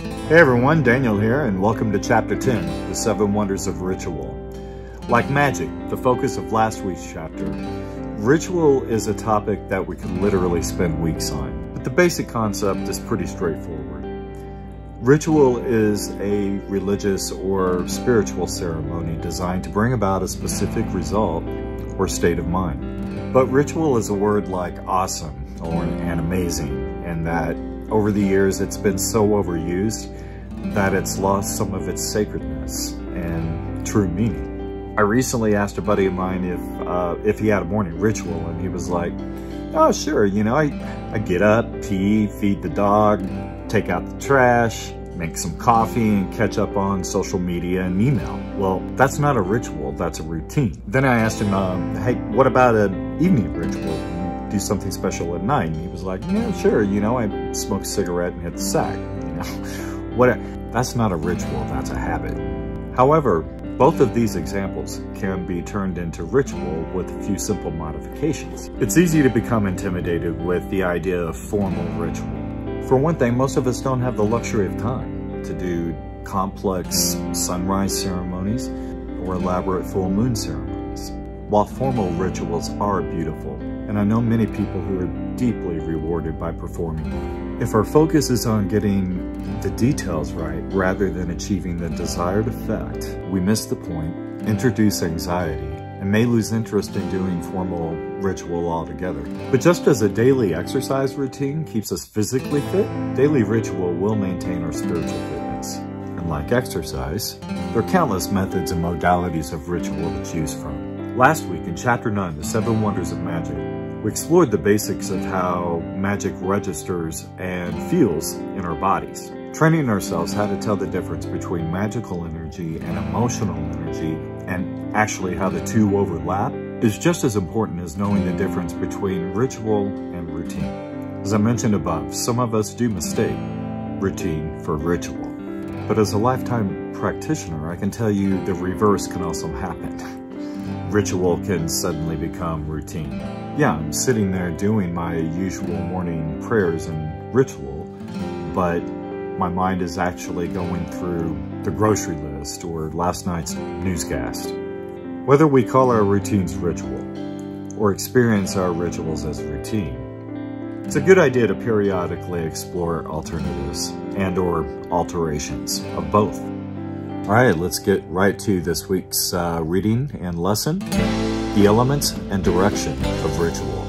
Hey everyone, Daniel here, and welcome to Chapter 10, The 7 Wonders of Ritual. Like magic, the focus of last week's chapter, ritual is a topic that we could literally spend weeks on, but the basic concept is pretty straightforward. Ritual is a religious or spiritual ceremony designed to bring about a specific result or state of mind. But ritual is a word like awesome and amazing, and that over the years it's been so overused that it's lost some of its sacredness and true meaning. I recently asked a buddy of mine if he had a morning ritual, and he was like, oh sure, I get up, pee, feed the dog, take out the trash, make some coffee, and catch up on social media and email. Well, that's not a ritual, that's a routine. Then I asked him, hey, what about an evening ritual? Do something special at night? And he was like, yeah, sure, I smoke a cigarette and hit the sack, That's not a ritual, that's a habit. However, both of these examples can be turned into ritual with a few simple modifications. It's easy to become intimidated with the idea of formal ritual. For one thing, most of us don't have the luxury of time to do complex sunrise ceremonies or elaborate full moon ceremonies. While formal rituals are beautiful, and I know many people who are deeply rewarded by performing them, if our focus is on getting the details right rather than achieving the desired effect, we miss the point, introduce anxiety, and may lose interest in doing formal ritual altogether. But just as a daily exercise routine keeps us physically fit, daily ritual will maintain our spiritual fitness. And like exercise, there are countless methods and modalities of ritual to choose from. Last week in Chapter 9, The 7 Wonders of Magic, we explored the basics of how magic registers and feels in our bodies. Training ourselves how to tell the difference between magical energy and emotional energy, and actually how the two overlap, is just as important as knowing the difference between ritual and routine. As I mentioned above, some of us do mistake routine for ritual. But as a lifetime practitioner, I can tell you the reverse can also happen. Ritual can suddenly become routine. Yeah, I'm sitting there doing my usual morning prayers and ritual, but my mind is actually going through the grocery list or last night's newscast. Whether we call our routines ritual or experience our rituals as routine, it's a good idea to periodically explore alternatives and/or alterations of both. All right, let's get right to this week's reading and lesson, the elements and direction of ritual.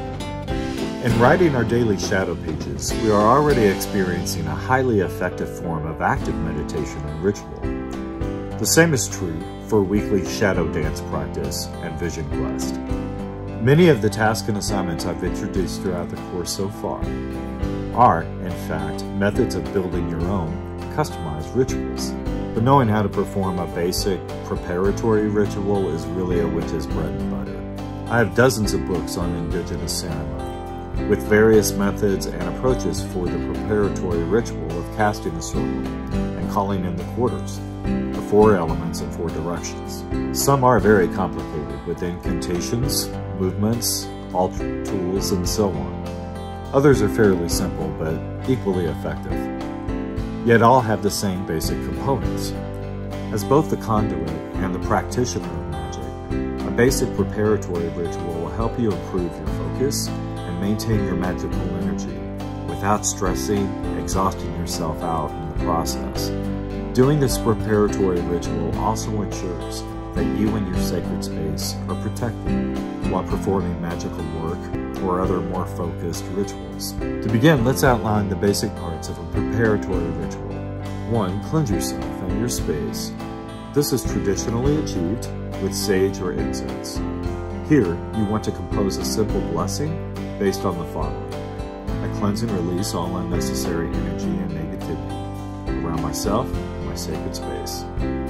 In writing our daily shadow pages, we are already experiencing a highly effective form of active meditation and ritual. The same is true for weekly shadow dance practice and vision quest. Many of the tasks and assignments I've introduced throughout the course so far are, in fact, methods of building your own customized rituals. But knowing how to perform a basic preparatory ritual is really a witch's bread and butter. I have dozens of books on indigenous ceremony, with various methods and approaches for the preparatory ritual of casting a circle and calling in the quarters, the 4 elements and 4 directions. Some are very complicated, with incantations, movements, altar tools, and so on. Others are fairly simple, but equally effective. Yet all have the same basic components. As both the conduit and the practitioner of magic, a basic preparatory ritual will help you improve your focus and maintain your magical energy without stressing, exhausting yourself out in the process. Doing this preparatory ritual also ensures that you and your sacred space are protected while performing magical work or other more focused rituals. To begin, let's outline the basic parts of a preparatory ritual. 1. Cleanse yourself and your space. This is traditionally achieved with sage or incense. Here, you want to compose a simple blessing based on the following. I cleanse and release all unnecessary energy and negativity around myself and my sacred space.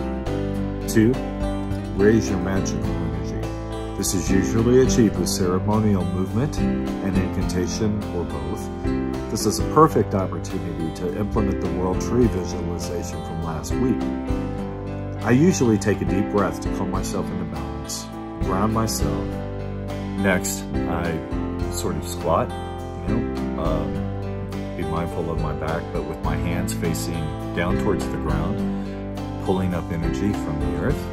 2. Raise your magical energy. This is usually achieved with ceremonial movement and incantation or both. This is a perfect opportunity to implement the World Tree visualization from last week. I usually take a deep breath to calm myself into balance, ground myself. Next, I sort of squat, be mindful of my back, but with my hands facing down towards the ground, pulling up energy from the earth.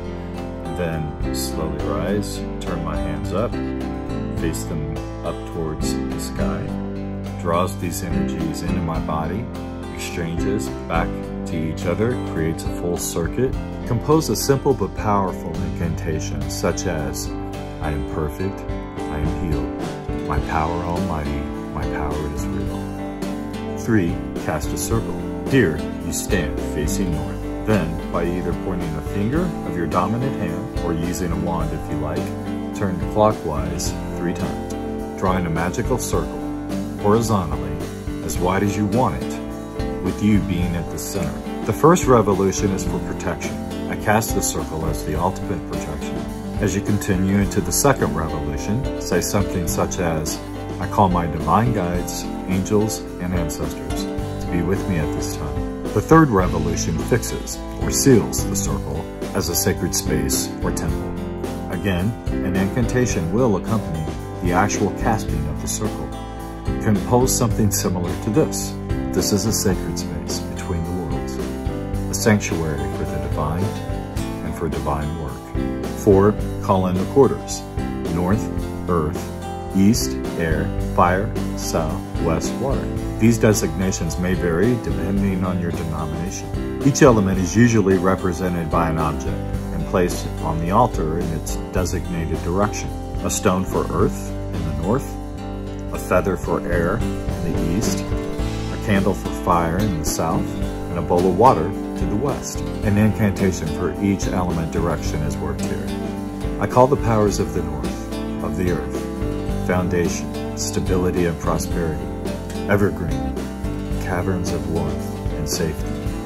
Then slowly rise, turn my hands up, face them up towards the sky, draws these energies into my body, exchanges back to each other, creates a full circuit. Compose a simple but powerful incantation such as, I am perfect, I am healed, my power almighty, my power is real. 3. Cast a circle. Here you stand facing north. Then, by either pointing a finger of your dominant hand or using a wand if you like, turn clockwise 3 times, drawing a magical circle horizontally as wide as you want it, with you being at the center. The first revolution is for protection. I cast the circle as the ultimate protection. As you continue into the second revolution, say something such as, I call my divine guides, angels, and ancestors to be with me at this time. The third revolution fixes or seals the circle as a sacred space or temple. Again, an incantation will accompany the actual casting of the circle. Compose something similar to this. This is a sacred space between the worlds, a sanctuary for the divine and for divine work. 4. Call in the quarters. North, earth, east, air, fire, south, west, water. These designations may vary depending on your denomination. Each element is usually represented by an object and placed on the altar in its designated direction. A stone for earth in the north, a feather for air in the east, a candle for fire in the south, and a bowl of water to the west. An incantation for each element direction is worked here. I call the powers of the north, of the earth, foundation, stability and prosperity, evergreen, caverns of warmth and safety,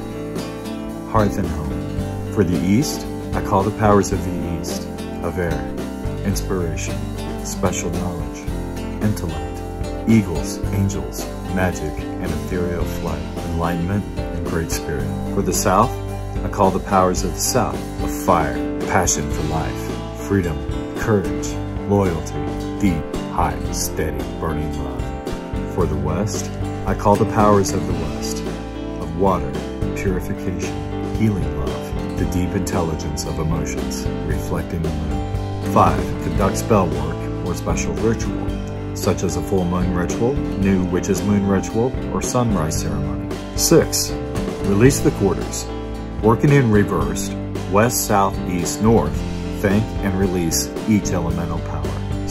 hearth and home. For the east, I call the powers of the east, of air, inspiration, special knowledge, intellect, eagles, angels, magic, and ethereal flight, enlightenment, and great spirit. For the south, I call the powers of the south, of fire, passion for life, freedom, courage, loyalty, deep, high, steady, burning love. For the west, I call the powers of the west, of water, purification, healing love, the deep intelligence of emotions, reflecting the moon. 5. Conduct spell work or special ritual, such as a full moon ritual, new witch's moon ritual, or sunrise ceremony. 6. Release the quarters. Working in reversed, west, south, east, north, thank and release each elemental power.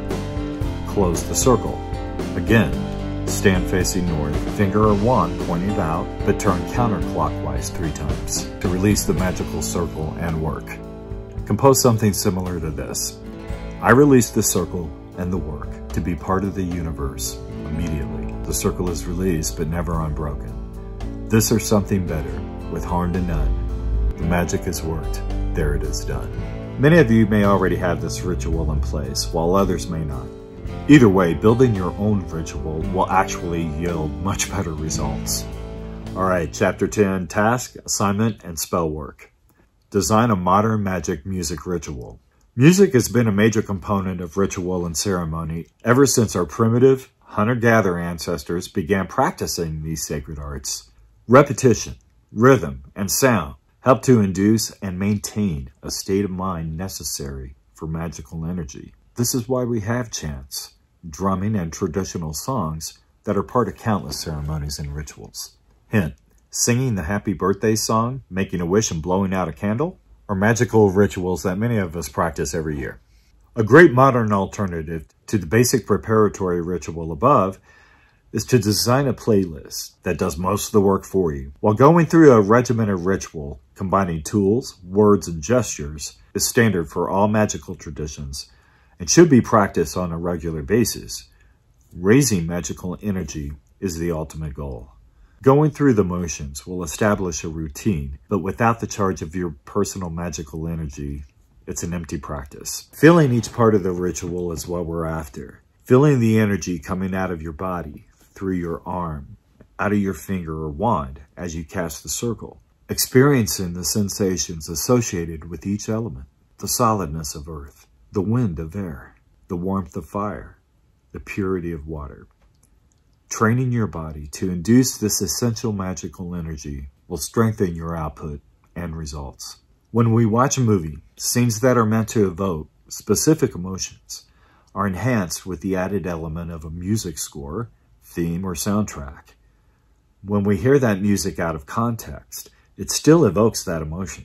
7. Close the circle. Again, stand facing north, finger or wand pointing out, but turn counterclockwise 3 times to release the magical circle and work. Compose something similar to this. I release the circle and the work to be part of the universe immediately. The circle is released but never unbroken. This or something better, with harm to none. The magic is worked, there it is done. Many of you may already have this ritual in place, while others may not. Either way, building your own ritual will actually yield much better results. Alright, Chapter 10, Task, Assignment, and Spell Work. Design a modern magic music ritual. Music has been a major component of ritual and ceremony ever since our primitive, hunter-gatherer ancestors began practicing these sacred arts. Repetition, rhythm, and sound help to induce and maintain a state of mind necessary for magical energy. This is why we have chants, drumming, and traditional songs that are part of countless ceremonies and rituals. Hint, singing the happy birthday song, making a wish, and blowing out a candle are magical rituals that many of us practice every year. A great modern alternative to the basic preparatory ritual above is to design a playlist that does most of the work for you. While going through a regimented ritual, combining tools, words, and gestures is standard for all magical traditions and should be practiced on a regular basis. Raising magical energy is the ultimate goal. Going through the motions will establish a routine, but without the charge of your personal magical energy, it's an empty practice. Feeling each part of the ritual is what we're after. Feeling the energy coming out of your body, through your arm, out of your finger or wand as you cast the circle. Experiencing the sensations associated with each element, the solidness of earth, the wind of air, the warmth of fire, the purity of water. Training your body to induce this essential magical energy will strengthen your output and results. When we watch a movie, scenes that are meant to evoke specific emotions are enhanced with the added element of a music score, theme, or soundtrack. When we hear that music out of context, it still evokes that emotion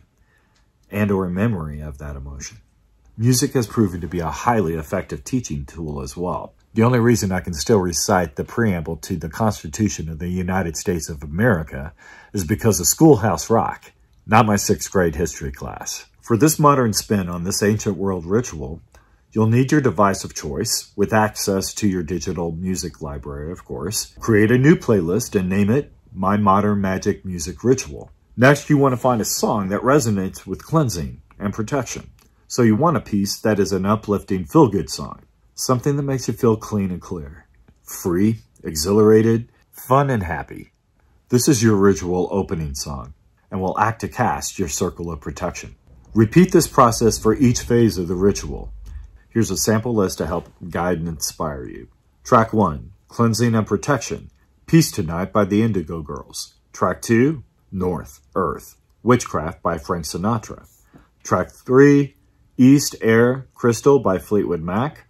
and or memory of that emotion. Music has proven to be a highly effective teaching tool as well. The only reason I can still recite the preamble to the Constitution of the United States of America is because of Schoolhouse Rock, not my 6th grade history class. For this modern spin on this ancient world ritual, you'll need your device of choice with access to your digital music library, of course. Create a new playlist and name it My Modern Magic Music Ritual. Next, you want to find a song that resonates with cleansing and protection. So you want a piece that is an uplifting feel-good song. Something that makes you feel clean and clear, free, exhilarated, fun, and happy. This is your ritual opening song and will act to cast your circle of protection. Repeat this process for each phase of the ritual. Here's a sample list to help guide and inspire you. Track 1, Cleansing and Protection, Peace Tonight by the Indigo Girls. Track 2, North, Earth, Witchcraft by Frank Sinatra. Track 3, East, Air, Crystal by Fleetwood Mac.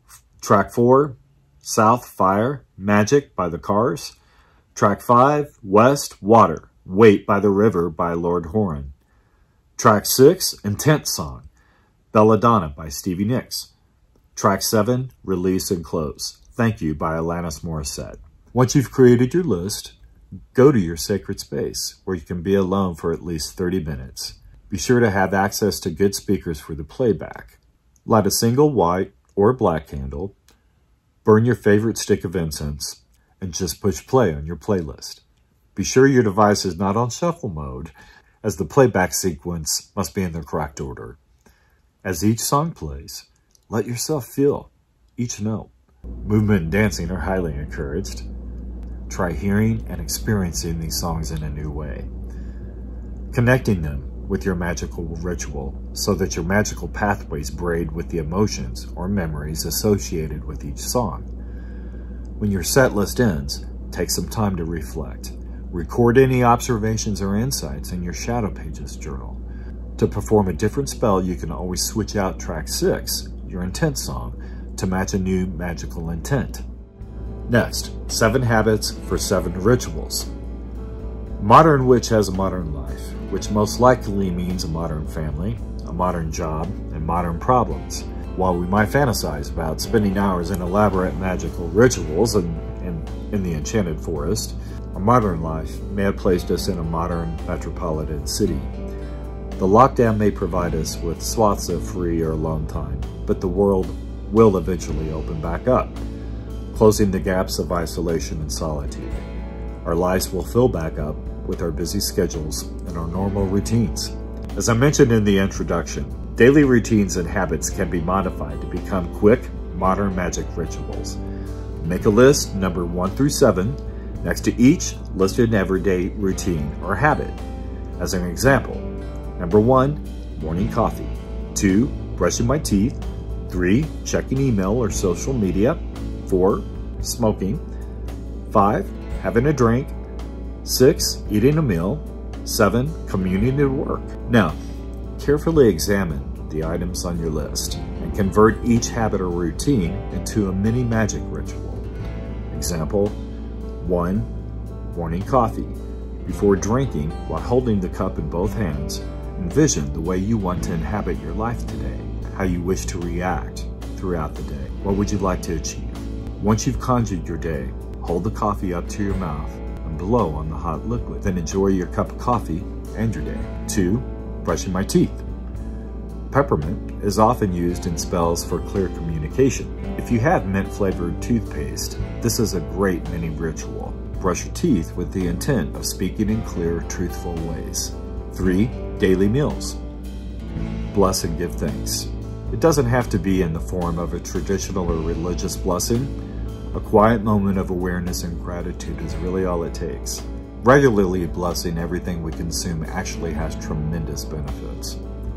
Track 4, South, Fire, Magic by The Cars. Track 5, West, Water, Wait by the River by Lord Huron. Track 6, Intense Song, Belladonna by Stevie Nicks. Track 7, Release and Close, Thank You by Alanis Morissette. Once you've created your list, go to your sacred space where you can be alone for at least 30 minutes. Be sure to have access to good speakers for the playback. Light a single white or black candle, burn your favorite stick of incense, and just push play on your playlist. Be sure your device is not on shuffle mode, as the playback sequence must be in the correct order. As each song plays, let yourself feel each note. Movement and dancing are highly encouraged. Try hearing and experiencing these songs in a new way, connecting them with your magical ritual so that your magical pathways braid with the emotions or memories associated with each song. When your set list ends, take some time to reflect. Record any observations or insights in your Shadow Pages journal. To perform a different spell, you can always switch out track 6, your intent song, to match a new magical intent. Next, 7 habits for 7 rituals. Modern witch has a modern life, which most likely means a modern family, a modern job, and modern problems. While we might fantasize about spending hours in elaborate magical rituals and in the enchanted forest, our modern life may have placed us in a modern metropolitan city. The lockdown may provide us with swaths of free or alone time, but the world will eventually open back up, closing the gaps of isolation and solitude. Our lives will fill back up with our busy schedules and our normal routines. As I mentioned in the introduction, daily routines and habits can be modified to become quick, modern magic rituals. Make a list numbered 1 through 7. Next to each, list an everyday routine or habit. As an example, number 1, morning coffee. 2, brushing my teeth. 3, checking email or social media. 4, smoking. 5, having a drink. 6, eating a meal. 7, commuting at work. Now, carefully examine the items on your list and convert each habit or routine into a mini magic ritual. Example 1, morning coffee. Before drinking, while holding the cup in both hands, envision the way you want to inhabit your life today, how you wish to react throughout the day. What would you like to achieve? Once you've conjured your day, hold the coffee up to your mouth and blow on the hot liquid. Then enjoy your cup of coffee and your day. 2, brushing my teeth. Peppermint is often used in spells for clear communication. If you have mint-flavored toothpaste, this is a great mini ritual. Brush your teeth with the intent of speaking in clear, truthful ways. 3, daily meals. Bless and give thanks. It doesn't have to be in the form of a traditional or religious blessing. A quiet moment of awareness and gratitude is really all it takes. Regularly blessing everything we consume actually has tremendous benefits.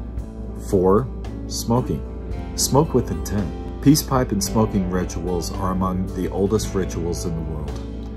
4, smoking. Smoke with intent. Peace pipe and smoking rituals are among the oldest rituals in the world.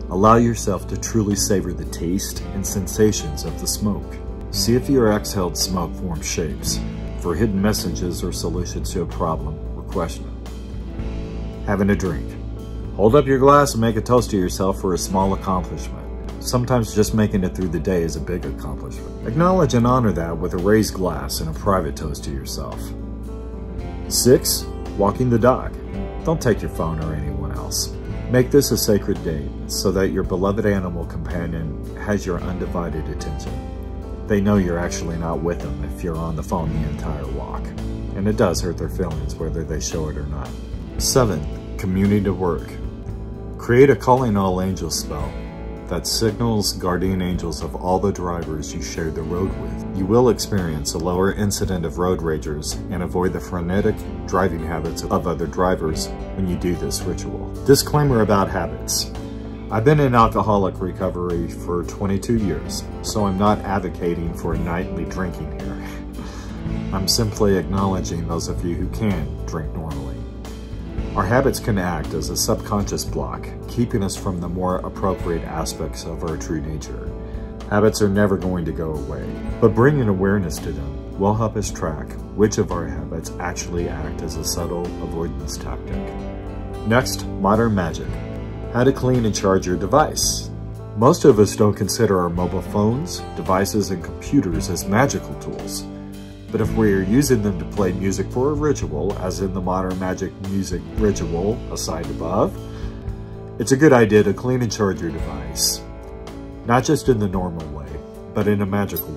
Allow yourself to truly savor the taste and sensations of the smoke. See if your exhaled smoke forms shapes for hidden messages or solutions to a problem or question. Having a drink. Hold up your glass and make a toast to yourself for a small accomplishment. Sometimes just making it through the day is a big accomplishment. Acknowledge and honor that with a raised glass and a private toast to yourself. 6. Walking the dog. Don't take your phone or anyone else. Make this a sacred date so that your beloved animal companion has your undivided attention. They know you're actually not with them if you're on the phone the entire walk. And it does hurt their feelings whether they show it or not. 7. Communing to work. Create a calling all angels spell that signals guardian angels of all the drivers you share the road with. You will experience a lower incident of road ragers and avoid the frenetic driving habits of other drivers when you do this ritual. Disclaimer about habits. I've been in alcoholic recovery for 22 years, so I'm not advocating for nightly drinking here. I'm simply acknowledging those of you who can drink normally. Our habits can act as a subconscious block, keeping us from the more appropriate aspects of our true nature. Habits are never going to go away, but bringing awareness to them will help us track which of our habits actually act as a subtle avoidance tactic. Next, modern magic. How to clean and charge your device. Most of us don't consider our mobile phones, devices, and computers as magical tools. But if we are using them to play music for a ritual, as in the modern magic music ritual assigned above, it's a good idea to clean and charge your device. Not just in the normal way, but in a magical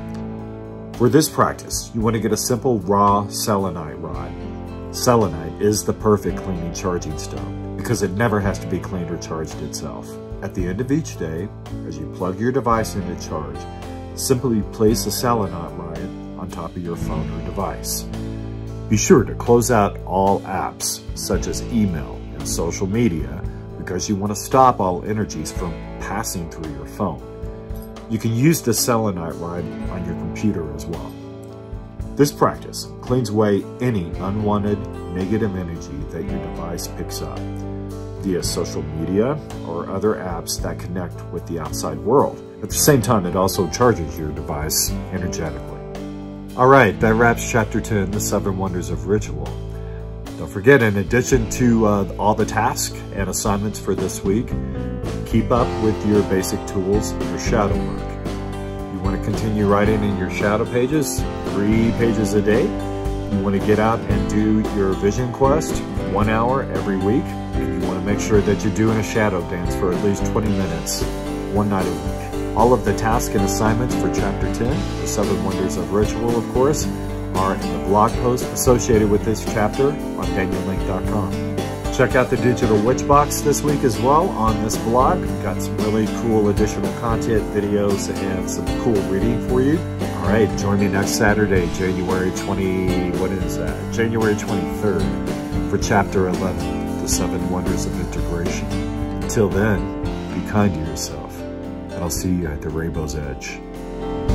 way. For this practice, you want to get a simple raw selenite rod. Selenite is the perfect cleaning charging stone because it never has to be cleaned or charged itself. At the end of each day, as you plug your device into charge, simply place a selenite rod on top of your phone or device. Be sure to close out all apps such as email and social media because you want to stop all energies from passing through your phone. You can use the selenite rod on your computer as well. This practice cleans away any unwanted negative energy that your device picks up via social media or other apps that connect with the outside world. At the same time, it also charges your device energetically. All right, that wraps Chapter 10, The 7 Wonders of Ritual. Don't forget, in addition to all the tasks and assignments for this week, keep up with your basic tools and your shadow work. You want to continue writing in your shadow pages, 3 pages a day. You want to get out and do your vision quest 1 hour every week. And you want to make sure that you're doing a shadow dance for at least 20 minutes, 1 night a week. All of the tasks and assignments for Chapter 10, The 7 Wonders of Ritual, of course, are in the blog post associated with this chapter on DanielLink.com. Check out the Digital Witch Box this week as well on this blog. We've got some really cool additional content, videos, and some cool reading for you. All right, join me next Saturday, January 23rd, for Chapter 11, The 7 Wonders of Integration. Until then, be kind to yourself. And I'll see you at the rainbow's edge.